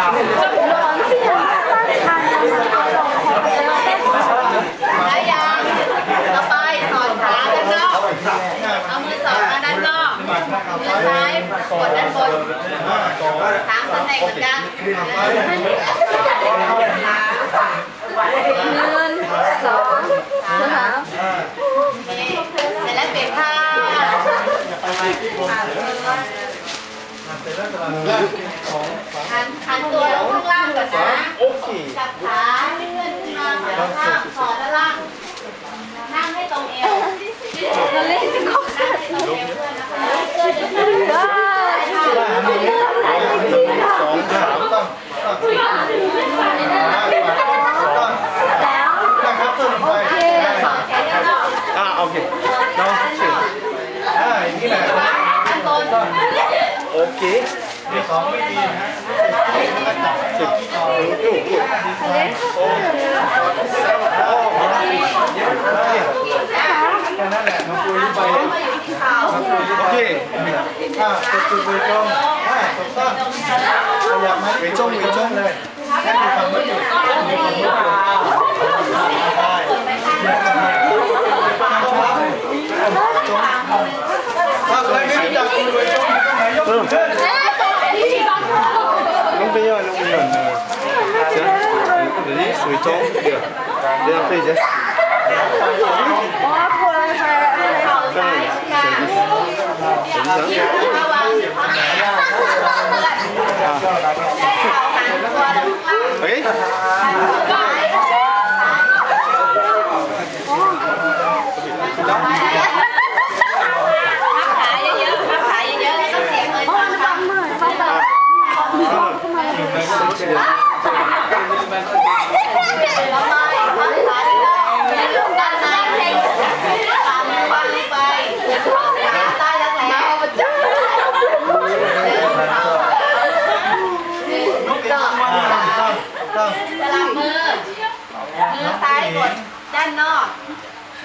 แล้วยังต่อไปสอดขาด้านนอกเอามือสอดมาด้านนอกมือซ้ายกดด้านบนทางตำแหน่งเหมือนกัน1 2 3เสร็จแล้วเปลี่ยนท่าหันตัวลงข้างล่างก่อนนะจับขาเลื่อนขึ้นมาแล้วข้างสอดด้านล่างนั่งให้ตรงเอวเราเล่นจะครบนั่งให้ตรงเอวเพื่อนนะคะเพื่อนจะนั่งได้โอเคน้องเฉยอย่างนี้แหละโอเคนี่สองไม่ดีนะสุดอยู่แค่นั้นแหละน้องปุ้ยไปโอเคตัวไปจงถูกต้องขยับไหมไปจงเลยแค่ทำไม่หยุดถ้าใครไม่รู้จักคุณไปจงต้องไหนยกขึ้นลงไปย่อยจ้ะเดี๋ยวนี้สวยจงเดี๋ยวไปจ้ะเฮ้ยสลับมือซ้ายกดด้านนอก1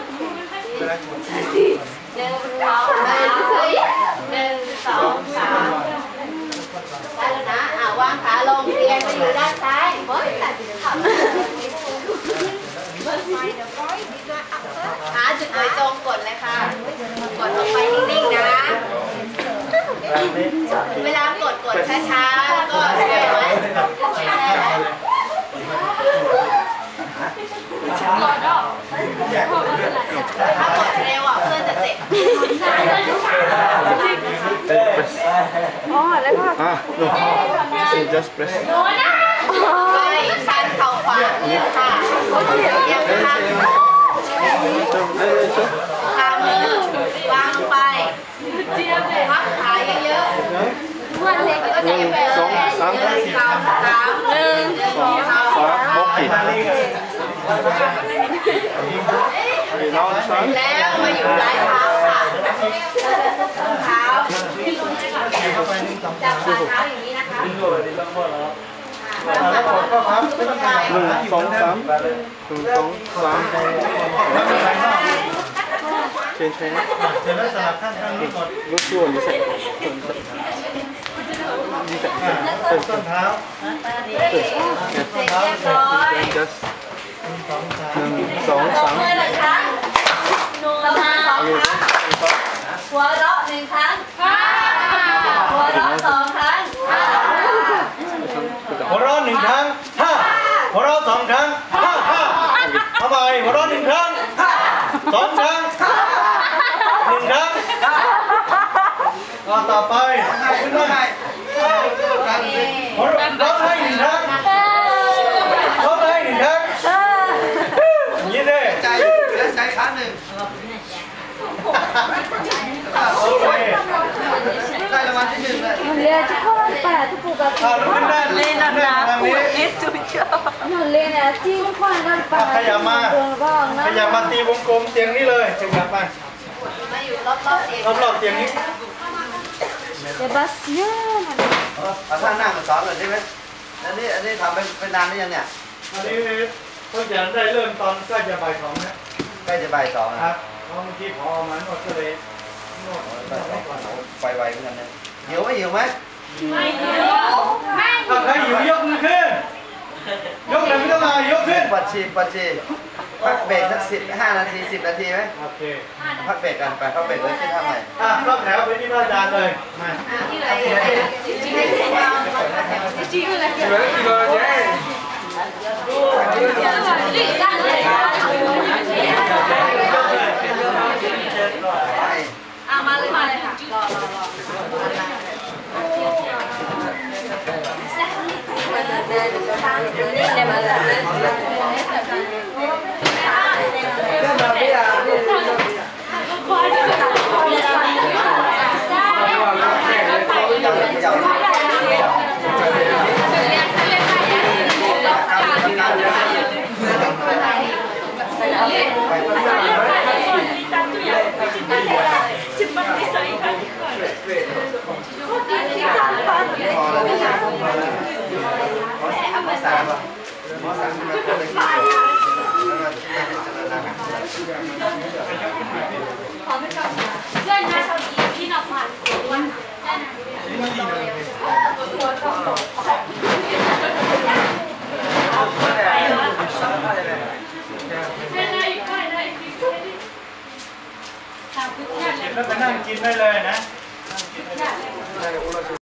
2 3ได้แล้วนะวางขาลงเรียงไปอยู่ด้านซ้ายหาจุดหมายตรงกดเลยค่ะกดลงไปนิ่งๆนะเวลากดช้าๆแล้วก็แช่ไว้ถ้ากดเร็วเพื่อนจะเจ็บอ๋อแล้วก็no just press ไปชันเข่าขวาขึ้นค่ะยังทำขามือวางลงไปพับขาเยอะๆก็จะเป็น1 2 3 1 2 3 โอเคแล้วมาอยู่ปลายเท้าค่ะเท้าจับปลายเท้าอย่างนี้นะคะ1 2 3เชนเดี๋ยวแล้วสลับข้างนี้ก่อนรู้ส่วนนี้ใส่ต้นเท้าเรียบร้อย 1 2 3 มือ1 ครั้งสมา2 ครั้งหัวเราะ1 ครั้งหัวเราะ2 ครั้งหัวเราะ1 ครั้งหัวเราะ2 ครั้งเอาไปหัวเราะ1 ครั้ง2 ครั้ง1 ครั้งต่อไปขึ้นมาหัวเราะให้1 ครั้งหัวเราะให้1 ครั้งยิ้มเลยใจและใจครั้ง1โอเคได้รางวัลที่1เลยเรียนที่พ่อแปดที่ปลูกกับเล่นนะปูเอสจุ๊เจ้าเรียนเนี่ยที่พ่อนั่นไปขยับมาตีวงกลมเตียงนี้เลยขยับมาอยู่รอบๆเตียงนี้เดี๋ยวบัสเยอะท่านนั่งสอนเลยใช่ไหมอันนี้ทำเป็นนานหรือยังเนี่ยอันนี้เพิ่งจะได้เริ่มตอนใกล้จะบ่าย 2นะใกล้จะบ่าย 2 ครับเพราะเมื่อกี้พอมันหมดก็เลยนวดไปไวเหมือนกันนะหิวไหมไม่หิวถ้าใครหิวยกเลยไม่ต้องมายกขึ้นปัดฉีดปัดฉีดพักเบรกสัก15 นาที 10 นาทีไหมโอเคพักเบรกกันไปพักเบรกเลยที่ท่าใหม่รอบแถวไปที่พระอาจารย์เลยมาที่ไหนที่ไหนนี่จ้างเลยมาเลยค่ะแล้วไปนั่งกินได้เลยนะ